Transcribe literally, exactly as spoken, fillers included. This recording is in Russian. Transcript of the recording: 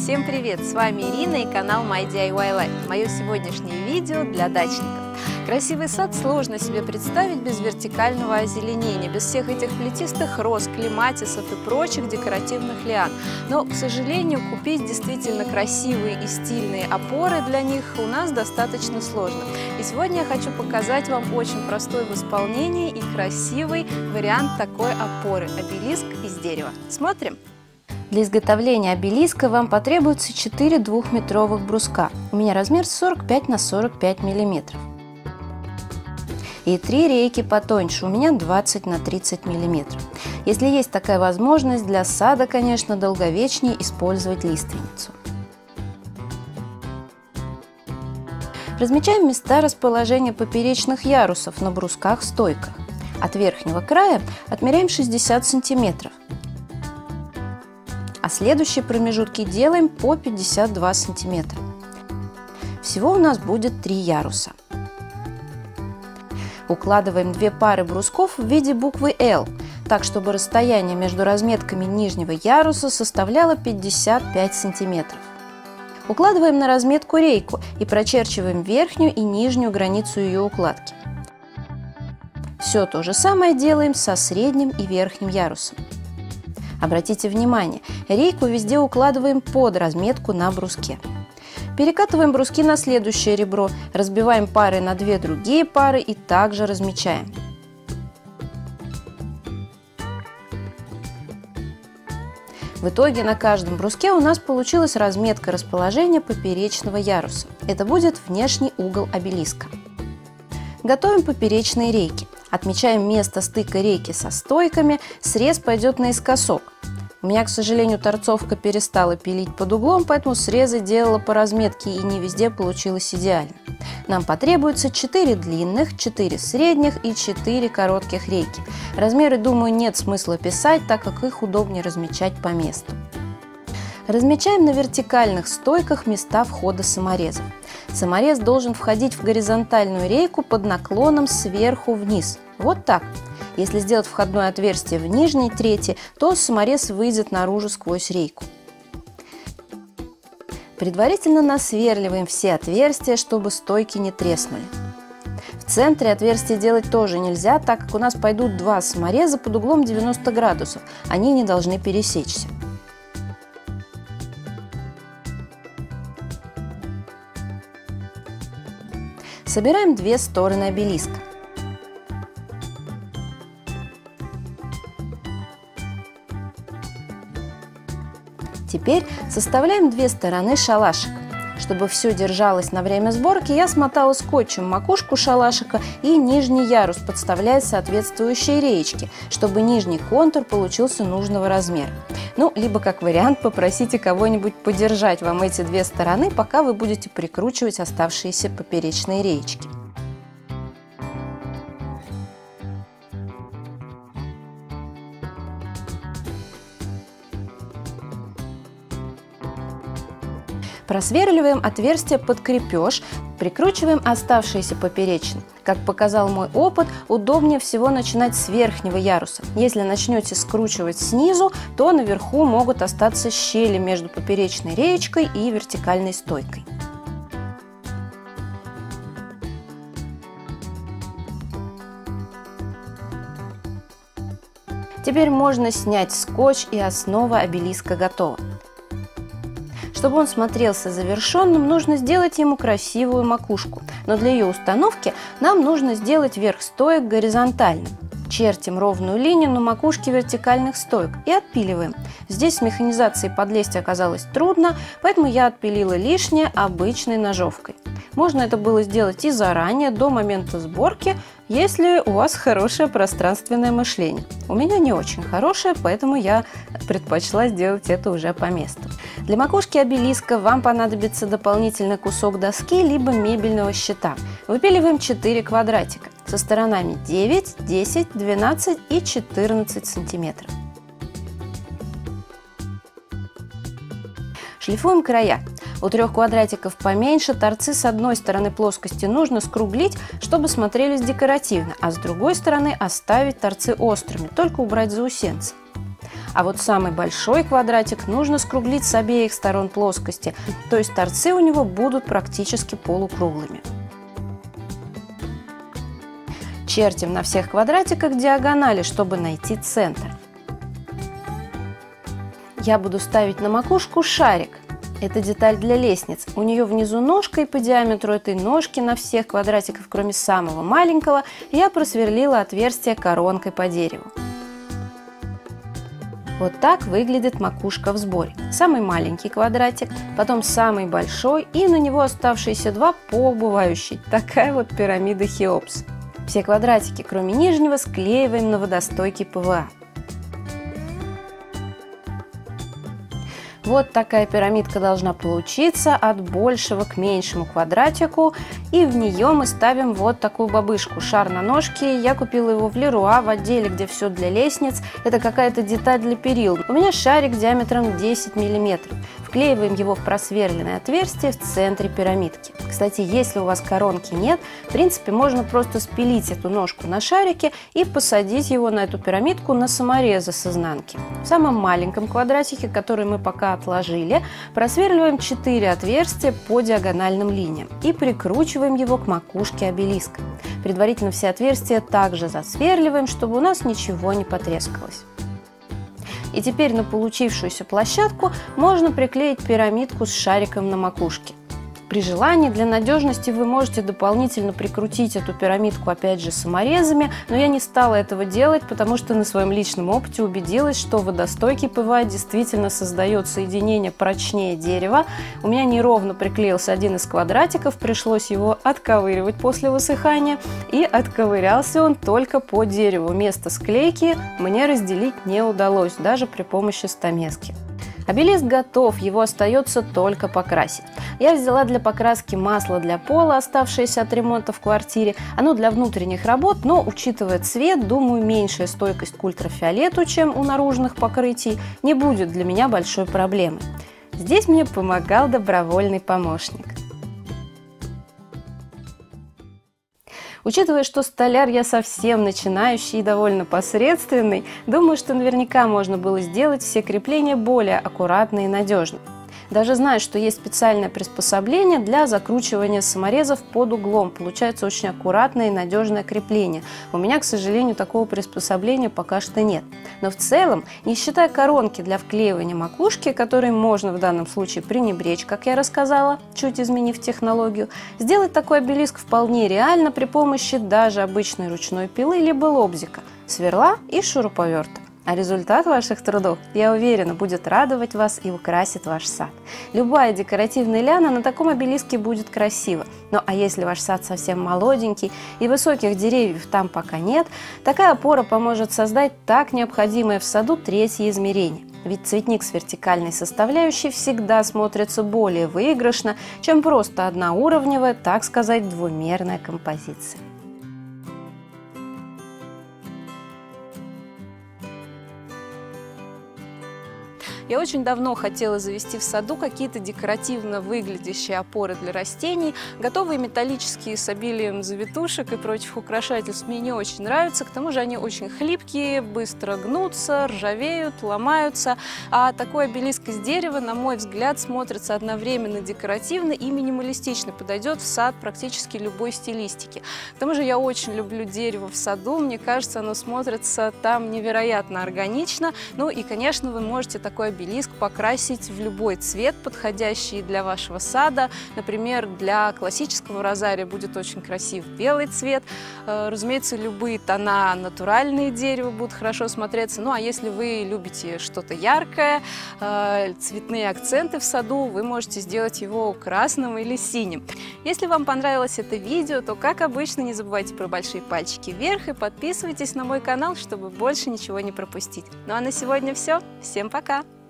Всем привет! С вами Ирина и канал My ди ай уай Life. Мое сегодняшнее видео для дачников. Красивый сад сложно себе представить без вертикального озеленения, без всех этих плетистых роз, клематисов и прочих декоративных лиан. Но, к сожалению, купить действительно красивые и стильные опоры для них у нас достаточно сложно. И сегодня я хочу показать вам очень простой в исполнении и красивый вариант такой опоры – обелиск из дерева. Смотрим! Для изготовления обелиска вам потребуется четыре двухметровых бруска. У меня размер сорок пять на сорок пять миллиметров. И три рейки потоньше, у меня двадцать на тридцать миллиметров. Если есть такая возможность, для сада, конечно, долговечнее использовать лиственницу. Размечаем места расположения поперечных ярусов на брусках-стойках. От верхнего края отмеряем шестьдесят сантиметров. А следующие промежутки делаем по пятьдесят два сантиметра. Всего у нас будет три яруса. Укладываем две пары брусков в виде буквы L, так чтобы расстояние между разметками нижнего яруса составляло пятьдесят пять сантиметров. Укладываем на разметку рейку и прочерчиваем верхнюю и нижнюю границу ее укладки. Все то же самое делаем со средним и верхним ярусом. Обратите внимание, рейку везде укладываем под разметку на бруске. Перекатываем бруски на следующее ребро, разбиваем пары на две другие пары и также размечаем. В итоге на каждом бруске у нас получилась разметка расположения поперечного яруса. Это будет внешний угол обелиска. Готовим поперечные рейки. Отмечаем место стыка рейки со стойками, срез пойдет наискосок. У меня, к сожалению, торцовка перестала пилить под углом, поэтому срезы делала по разметке и не везде получилось идеально. Нам потребуется четыре длинных, четыре средних и четыре коротких рейки. Размеры, думаю, нет смысла писать, так как их удобнее размечать по месту. Размечаем на вертикальных стойках места входа саморезов. Саморез должен входить в горизонтальную рейку под наклоном сверху вниз. Вот так. Если сделать входное отверстие в нижней трети, то саморез выйдет наружу сквозь рейку. Предварительно насверливаем все отверстия, чтобы стойки не треснули. В центре отверстия делать тоже нельзя, так как у нас пойдут два самореза под углом девяносто градусов. Они не должны пересечься. Собираем две стороны обелиска. Теперь составляем две стороны шалашика. Чтобы все держалось на время сборки, я смотала скотчем макушку шалашика и нижний ярус, подставляя соответствующие реечки, чтобы нижний контур получился нужного размера. Ну, либо как вариант попросите кого-нибудь подержать вам эти две стороны, пока вы будете прикручивать оставшиеся поперечные реечки. Просверливаем отверстие под крепеж, прикручиваем оставшиеся поперечные. Как показал мой опыт, удобнее всего начинать с верхнего яруса. Если начнете скручивать снизу, то наверху могут остаться щели между поперечной реечкой и вертикальной стойкой. Теперь можно снять скотч, и основа обелиска готова. Чтобы он смотрелся завершенным, нужно сделать ему красивую макушку. Но для ее установки нам нужно сделать верх стоек горизонтальным. Чертим ровную линию на макушке вертикальных стоек и отпиливаем. Здесь с механизацией подлезть оказалось трудно, поэтому я отпилила лишнее обычной ножовкой. Можно это было сделать и заранее, до момента сборки, если у вас хорошее пространственное мышление. У меня не очень хорошее, поэтому я предпочла сделать это уже по месту. Для макушки обелиска вам понадобится дополнительный кусок доски либо мебельного щита. Выпиливаем четыре квадратика со сторонами девять, десять, двенадцать и четырнадцать сантиметров. Шлифуем края. У трех квадратиков поменьше торцы с одной стороны плоскости нужно скруглить, чтобы смотрелись декоративно, а с другой стороны оставить торцы острыми, только убрать заусенцы. А вот самый большой квадратик нужно скруглить с обеих сторон плоскости, то есть торцы у него будут практически полукруглыми. Чертим на всех квадратиках диагонали, чтобы найти центр. Я буду ставить на макушку шарик. Это деталь для лестниц. У нее внизу ножка, и по диаметру этой ножки на всех квадратиках, кроме самого маленького, я просверлила отверстие коронкой по дереву. Вот так выглядит макушка в сборе. Самый маленький квадратик, потом самый большой и на него оставшиеся два по убывающей. Такая вот пирамида Хеопс. Все квадратики, кроме нижнего, склеиваем на водостойкий ПВА. Вот такая пирамидка должна получиться от большего к меньшему квадратику, и в нее мы ставим вот такую бабышку, шар на ножке. Я купила его в Леруа, в отделе, где все для лестниц. Это какая-то деталь для перил. У меня шарик диаметром десять миллиметров. Вклеиваем его в просверленное отверстие в центре пирамидки. Кстати, если у вас коронки нет, в принципе, можно просто спилить эту ножку на шарике и посадить его на эту пирамидку на саморезы с изнанки. В самом маленьком квадратике, который мы пока отложили, просверливаем четыре отверстия по диагональным линиям и прикручиваем его к макушке обелиска. Предварительно все отверстия также засверливаем, чтобы у нас ничего не потрескалось. И теперь на получившуюся площадку можно приклеить пирамидку с шариком на макушке. При желании для надежности вы можете дополнительно прикрутить эту пирамидку опять же саморезами, но я не стала этого делать, потому что на своем личном опыте убедилась, что водостойкий ПВА действительно создает соединение прочнее дерева. У меня неровно приклеился один из квадратиков, пришлось его отковыривать после высыхания, и отковырялся он только по дереву. Место склейки мне разделить не удалось, даже при помощи стамески. Обелиск готов, его остается только покрасить. Я взяла для покраски масло для пола, оставшееся от ремонта в квартире. Оно для внутренних работ, но, учитывая цвет, думаю, меньшая стойкость к ультрафиолету, чем у наружных покрытий, не будет для меня большой проблемой. Здесь мне помогал добровольный помощник. Учитывая, что столяр я совсем начинающий и довольно посредственный, думаю, что наверняка можно было сделать все крепления более аккуратно и надежно. Даже знаю, что есть специальное приспособление для закручивания саморезов под углом. Получается очень аккуратное и надежное крепление. У меня, к сожалению, такого приспособления пока что нет. Но в целом, не считая коронки для вклеивания макушки, которые можно в данном случае пренебречь, как я рассказала, чуть изменив технологию, сделать такой обелиск вполне реально при помощи даже обычной ручной пилы либо лобзика, сверла и шуруповерта. А результат ваших трудов, я уверена, будет радовать вас и украсит ваш сад. Любая декоративная лиана на таком обелиске будет красиво. Ну а если ваш сад совсем молоденький и высоких деревьев там пока нет, такая опора поможет создать так необходимое в саду третье измерение. Ведь цветник с вертикальной составляющей всегда смотрится более выигрышно, чем просто одноуровневая, так сказать, двумерная композиция. Я очень давно хотела завести в саду какие-то декоративно выглядящие опоры для растений. Готовые металлические с обилием завитушек и прочих украшательств мне не очень нравятся. К тому же они очень хлипкие, быстро гнутся, ржавеют, ломаются. А такой обелиск из дерева, на мой взгляд, смотрится одновременно декоративно и минималистично. Подойдет в сад практически любой стилистики. К тому же я очень люблю дерево в саду. Мне кажется, оно смотрится там невероятно органично. Ну и, конечно, вы можете такой обелиск покрасить в любой цвет, подходящий для вашего сада. Например, для классического розария будет очень красив белый цвет. Разумеется, любые тона натуральные дерева будут хорошо смотреться. Ну а если вы любите что-то яркое, цветные акценты в саду, вы можете сделать его красным или синим. Если вам понравилось это видео, то, как обычно, не забывайте про большие пальчики вверх и подписывайтесь на мой канал, чтобы больше ничего не пропустить. Ну а на сегодня все. Всем пока!